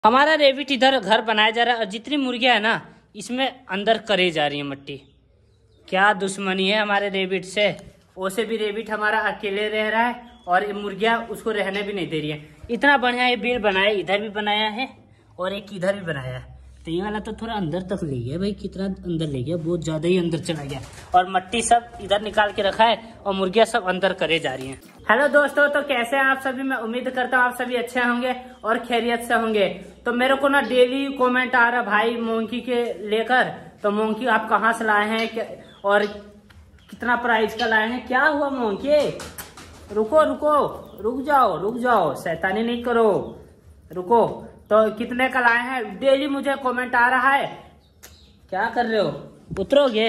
हमारा रेबिट इधर घर बनाया जा रहा है और जितनी मुर्गियां है ना इसमें अंदर करे जा रही है मट्टी। क्या दुश्मनी है हमारे रेबिट से। वैसे भी रेबिट हमारा अकेले रह रहा है और ये मुर्गियां उसको रहने भी नहीं दे रही है। इतना बढ़िया ये बिल बनाया, इधर भी बनाया है और एक इधर भी बनाया है। तो ये वाला तो थोड़ा अंदर तक ले गया भाई, कितना अंदर ले गया, बहुत ज्यादा ही अंदर चला गया। और मट्टी सब इधर निकाल के रखा है और मुर्गियां सब अंदर करे जा रही हैं। हेलो दोस्तों, तो कैसे हैं आप सभी। मैं उम्मीद करता हूँ आप सभी अच्छे होंगे और खैरियत से होंगे। तो मेरे को ना डेली कमेंट आ रहा भाई मोंकी के लेकर, तो मोंकी आप कहाँ से लाए हैं और कितना प्राइस का लाए हैं। क्या हुआ मोंकी, रुको रुको, रुक जाओ, शैतानी नहीं करो, रुको। तो कितने का लाए हैं, डेली मुझे कमेंट आ रहा है। क्या कर रहे हो, उतरोगे,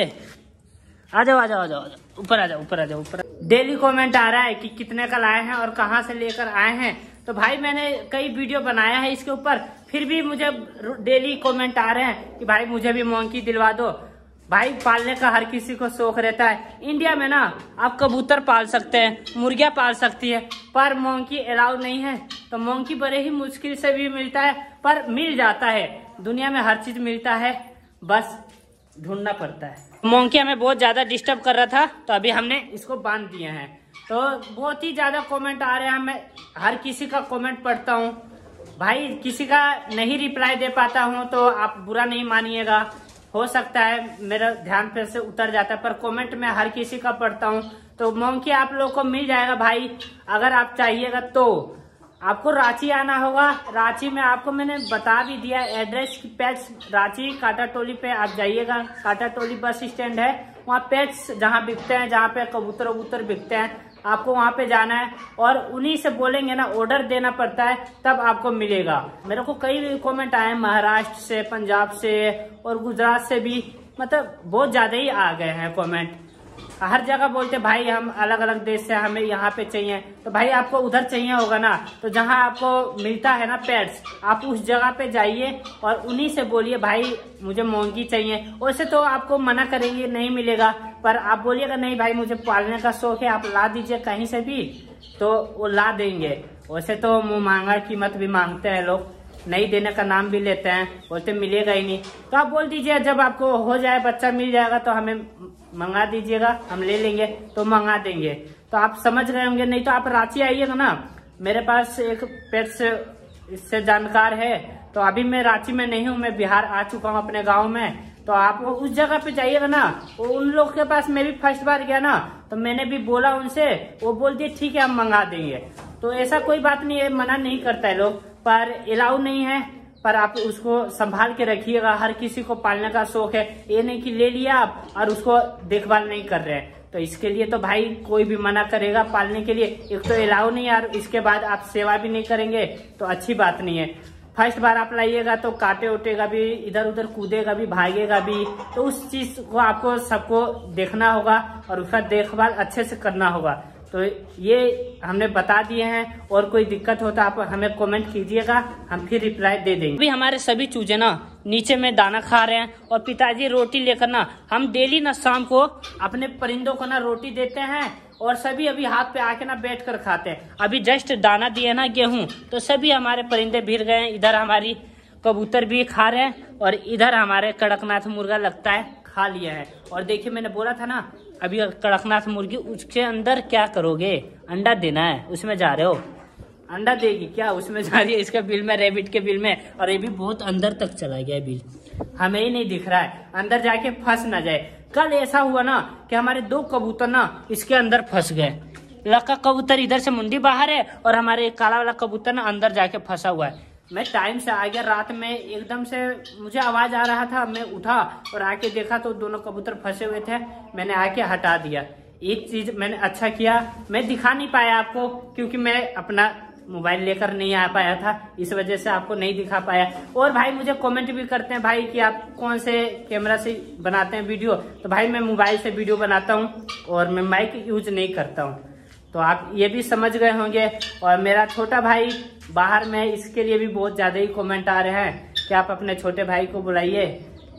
आ जाओ, ऊपर आ जाओ। डेली कमेंट आ रहा है कि कितने का लाए हैं और कहाँ से लेकर आए हैं। तो भाई मैंने कई वीडियो बनाया है इसके ऊपर, फिर भी मुझे डेली कमेंट आ रहे हैं कि भाई मुझे भी मोंकी दिलवा दो। भाई पालने का हर किसी को शौक रहता है। इंडिया में ना आप कबूतर पाल सकते हैं, मुर्गियां पाल सकती है, पर मोंकी अलाउ नहीं है। तो मोंकी बड़े ही मुश्किल से भी मिलता है, पर मिल जाता है। दुनिया में हर चीज मिलता है, बस ढूंढना पड़ता है। मोंकी हमें बहुत ज्यादा डिस्टर्ब कर रहा था, तो अभी हमने इसको बांध दिए हैं। तो बहुत ही ज्यादा कमेंट आ रहे हैं, मैं हर किसी का कमेंट पढ़ता हूँ भाई। किसी का नहीं रिप्लाई दे पाता हूँ तो आप बुरा नहीं मानिएगा, हो सकता है मेरा ध्यान पे से उतर जाता है, पर कमेंट में हर किसी का पढ़ता हूँ। तो मोंकी आप लोग को मिल जाएगा भाई, अगर आप चाहिएगा तो। आपको रांची आना होगा, रांची में आपको मैंने बता भी दिया एड्रेस की। पेट्स रांची काटा टोली पे आप जाइएगा, काटा टोली बस स्टैंड है, वहाँ पेट्स जहाँ बिकते हैं, जहाँ पे कबूतर वबूतर बिकते हैं, आपको वहाँ पे जाना है और उन्हीं से बोलेंगे ना, ऑर्डर देना पड़ता है तब आपको मिलेगा। मेरे को कई कमेंट आए महाराष्ट्र से, पंजाब से और गुजरात से भी, मतलब बहुत ज्यादा ही आ गए हैं कमेंट। हर जगह बोलते भाई हम अलग अलग देश से, हमें यहाँ पे चाहिए। तो भाई आपको उधर चाहिए होगा ना, तो जहाँ आपको मिलता है ना पेट्स, आप उस जगह पे जाइए और उन्हीं से बोलिए भाई मुझे मोंकी चाहिए। वैसे तो आपको मना करेंगे, नहीं मिलेगा, पर आप बोलिएगा नहीं भाई मुझे पालने का शौक है, आप ला दीजिए कहीं से भी, तो वो ला देंगे। वैसे तो मुँह मांगा कीमत भी मांगते हैं लोग, नहीं देने का नाम भी लेते हैं, बोलते मिलेगा ही नहीं। तो आप बोल दीजिए जब आपको हो जाए, बच्चा मिल जाएगा तो हमें मंगा दीजिएगा, हम ले लेंगे, तो मंगा देंगे। तो आप समझ गए होंगे। नहीं तो आप रांची आइएगा ना, मेरे पास एक पेट्स इससे जानकार है। तो अभी मैं रांची में नहीं हूँ, मैं बिहार आ चुका हूँ अपने गाँव में। तो आप उस जगह पे जाइएगा ना, वो उन लोग के पास मैं भी फर्स्ट बार गया ना, तो मैंने भी बोला उनसे, वो बोल दिए ठीक है हम मंगा देंगे। तो ऐसा कोई बात नहीं है, मना नहीं करता है लोग, पर अलाउ नहीं है। पर आप उसको संभाल के रखिएगा, हर किसी को पालने का शौक है। ये नहीं कि ले लिया आप और उसको देखभाल नहीं कर रहे हैं, तो इसके लिए तो भाई कोई भी मना करेगा पालने के लिए। एक तो अलाउ नहीं यार, इसके बाद आप सेवा भी नहीं करेंगे तो अच्छी बात नहीं है। फर्स्ट बार आप लाइएगा तो काटे उटेगा भी, इधर उधर कूदेगा भी, भागेगा भी, तो उस चीज को आपको सबको देखना होगा और उसका देखभाल अच्छे से करना होगा। तो ये हमने बता दिए हैं, और कोई दिक्कत हो तो आप हमें कमेंट कीजिएगा, हम फिर रिप्लाई दे देंगे। अभी हमारे सभी चूजे ना नीचे में दाना खा रहे हैं और पिताजी रोटी लेकर ना, हम डेली ना शाम को अपने परिंदों को ना रोटी देते हैं और सभी अभी हाथ पे आके ना बैठ कर खाते हैं। अभी जस्ट दाना दिए ना गेहूं, तो सभी हमारे परिंदे भिड़ गए हैं। इधर हमारी कबूतर भी खा रहे हैं और इधर हमारे कड़कनाथ मुर्गा लगता है खा लिया है। और देखिए मैंने बोला था ना अभी कड़कनाथ मुर्गी, उसके अंदर क्या करोगे, अंडा देना है, उसमें जा रहे हो, अंडा देगी क्या, उसमें जा रही है। इसके बिल में, रेबिट के बिल में, और ये भी बहुत अंदर तक चला गया बिल, हमें ही नहीं दिख रहा है, अंदर जाके फंस ना जाए। कल ऐसा हुआ ना कि हमारे 2 कबूतर ना इसके अंदर फंस गए। लड़का कबूतर इधर से मुंडी बाहर है और हमारे काला वाला कबूतर ना अंदर जाके फंसा हुआ है। मैं टाइम से आ गया, रात में एकदम से मुझे आवाज आ रहा था, मैं उठा और आके देखा तो दोनों कबूतर फंसे हुए थे। मैंने आके हटा दिया। एक चीज मैंने अच्छा किया, मैं दिखा नहीं पाया आपको क्योंकि मैं अपना मोबाइल लेकर नहीं आ पाया था, इस वजह से आपको नहीं दिखा पाया। और भाई मुझे कमेंट भी करते हैं भाई कि आप कौन से कैमरा से बनाते हैं वीडियो, तो भाई मैं मोबाइल से वीडियो बनाता हूँ और मैं माइक यूज नहीं करता हूँ, तो आप ये भी समझ गए होंगे। और मेरा छोटा भाई बाहर में है, इसके लिए भी बहुत ज्यादा ही कमेंट आ रहे हैं कि आप अपने छोटे भाई को बुलाइए,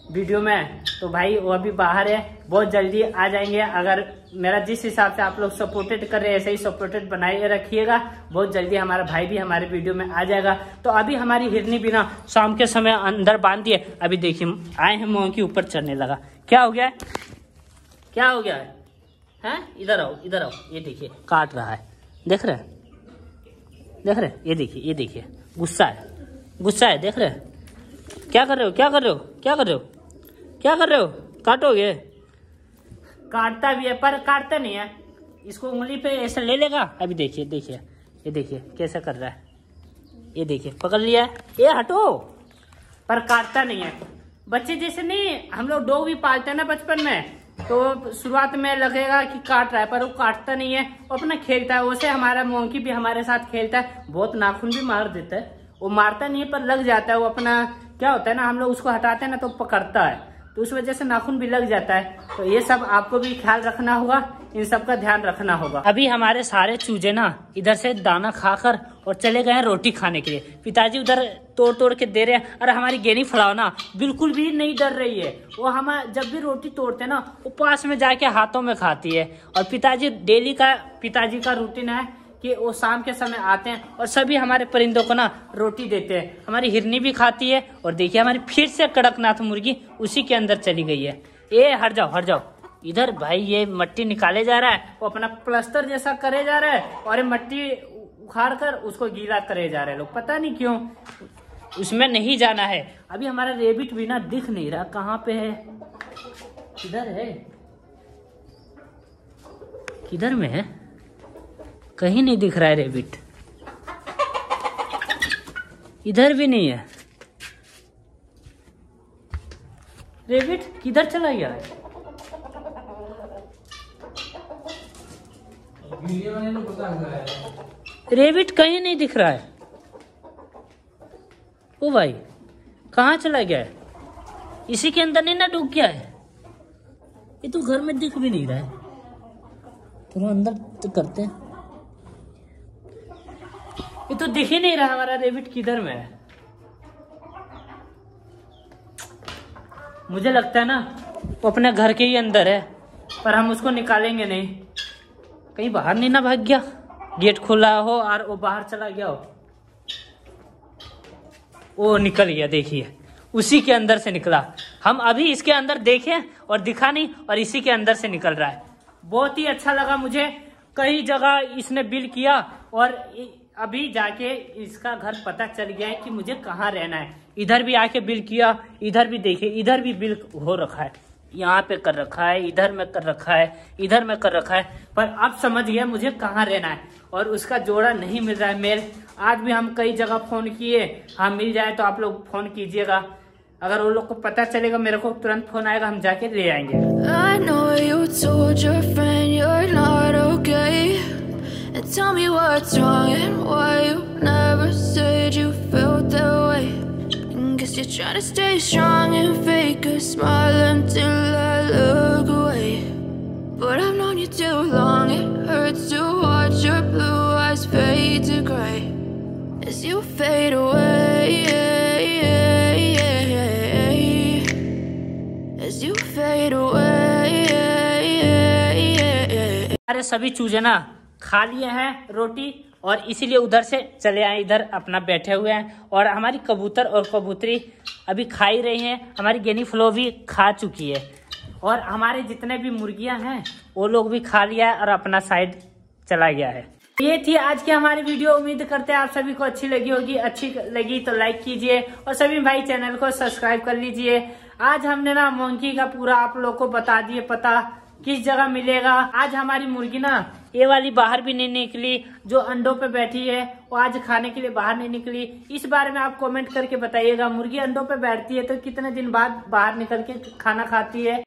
वीडियो में, तो भाई वो अभी बाहर है, बहुत जल्दी आ जाएंगे। अगर मेरा जिस हिसाब से आप लोग सपोर्टेड कर रहे हैं ऐसे ही सपोर्टेड बनाए रखिएगा, बहुत जल्दी हमारा भाई भी हमारे वीडियो में आ जाएगा। तो अभी हमारी हिरनी भी ना शाम के समय अंदर बांध दिए, अभी देखिए आए हैं मोंकी ऊपर चढ़ने लगा। क्या हो गया है, क्या हो गया है? इधर आओ, इधर आओ, ये देखिए काट रहा है, देख रहे देख रहे, ये देखिए, ये देखिए गुस्सा है, गुस्सा है, देख रहे। क्या कर रहे हो, क्या कर रहे हो, क्या कर रहे हो, क्या कर रहे हो? काटोगे? काटता भी है पर काटता नहीं है, इसको उंगली पे ऐसे ले लेगा। अभी देखिए, देखिए, ये देखिए कैसे कर रहा है, ये देखिए पकड़ लिया है, ये हटो, पर काटता नहीं है। बच्चे जैसे नहीं, हम लोग डॉग भी पालते हैं ना बचपन में, तो शुरुआत में लगेगा कि काट रहा है, पर वो काटता नहीं है, वो अपना खेलता है। वैसे हमारा मोंकी भी हमारे साथ खेलता है, बहुत नाखून भी मार देता है, वो मारता नहीं है पर लग जाता है। वो अपना क्या होता है ना, हम लोग उसको हटाते हैं ना तो पकड़ता है, तो उस वजह से नाखून भी लग जाता है। तो ये सब आपको भी ख्याल रखना होगा, इन सब का ध्यान रखना होगा। अभी हमारे सारे चूजे ना इधर से दाना खाकर और चले गए हैं रोटी खाने के लिए। पिताजी उधर तोड़ तोड़ के दे रहे हैं, और हमारी गेनी फलाओ ना बिल्कुल भी नहीं डर रही है। वो हम जब भी रोटी तोड़ते हैं ना, वो पास में जाके हाथों में खाती है। और पिताजी डेली का, पिताजी का रूटीन है कि वो शाम के समय आते हैं और सभी हमारे परिंदों को ना रोटी देते हैं। हमारी हिरनी भी खाती है, और देखिए हमारी फिर से कड़कनाथ मुर्गी उसी के अंदर चली गई है। ये हट जाओ, हट जाओ इधर भाई, ये मट्टी निकाले जा रहा है, वो अपना प्लास्टर जैसा करे जा रहा है, और ये मट्टी उखाड़ कर उसको गीला करे जा रहे हैं लोग, पता नहीं क्यों। उसमें नहीं जाना है। अभी हमारा रेबिट भी ना दिख नहीं रहा, कहाँ पे है, किधर है, किधर में है, कहीं नहीं दिख रहा है रेबिट, इधर भी नहीं है। रेबिट किधर चला गया है? रेबिट कहीं नहीं दिख रहा है। ओ भाई कहाँ चला गया है? इसी के अंदर नहीं ना डूब गया है? ये तो घर में दिख भी नहीं रहा है, थोड़ा अंदर तो करते हैं। ये तो दिख ही नहीं रहा हमारा रेबिट किधर में है। मुझे लगता है ना वो अपने घर के ही अंदर है, पर हम उसको निकालेंगे नहीं। कहीं बाहर नहीं ना भाग गया, गेट खुला हो और वो बाहर चला गया हो। वो निकल गया, देखिए उसी के अंदर से निकला। हम अभी इसके अंदर देखे और दिखा नहीं, और इसी के अंदर से निकल रहा है। बहुत ही अच्छा लगा मुझे। कई जगह इसने बिल किया, और अभी जाके इसका घर पता चल गया है कि मुझे कहाँ रहना है। इधर भी आके बिल किया, इधर भी देखिए, इधर भी बिल हो रखा है, यहाँ पे कर रखा है, इधर में कर रखा है, इधर में कर रखा है, पर अब समझ गया मुझे कहाँ रहना है। और उसका जोड़ा नहीं मिल रहा है मेल। आज भी हम कई जगह फोन किए, हाँ मिल जाए तो आप लोग फोन कीजिएगा। अगर वो लोग को पता चलेगा, मेरे को तुरंत फोन आएगा, हम जाके ले आएंगे। I know you told your friend you're not okay, and tell me what's wrong and why you never said you felt that way. Guess you're trying to stay strong and fake a smile until I look away. But I've known you too long, it hurts to watch your blue eyes fade to gray as you fade away, as you fade away. अरे सभी चूजे ना खा लिए हैं रोटी, और इसीलिए उधर से चले आए, इधर अपना बैठे हुए हैं। और हमारी कबूतर और कबूतरी अभी खा ही रही हैं, हमारी गेनी फ्लो भी खा चुकी है, और हमारे जितने भी मुर्गियां हैं वो लोग भी खा लिया है और अपना साइड चला गया है। ये थी आज की हमारी वीडियो। उम्मीद करते हैं आप सभी को अच्छी लगी होगी। अच्छी लगी तो लाइक कीजिए, और सभी भाई चैनल को सब्सक्राइब कर लीजिए। आज हमने ना मोंकी का पूरा आप लोग को बता दिए पता, किस जगह मिलेगा। आज हमारी मुर्गी ना ये वाली बाहर भी नहीं निकली, जो अंडों पे बैठी है वो आज खाने के लिए बाहर नहीं निकली। इस बारे में आप कमेंट करके बताइएगा, मुर्गी अंडों पे बैठती है तो कितने दिन बाद बाहर निकल के खाना खाती है।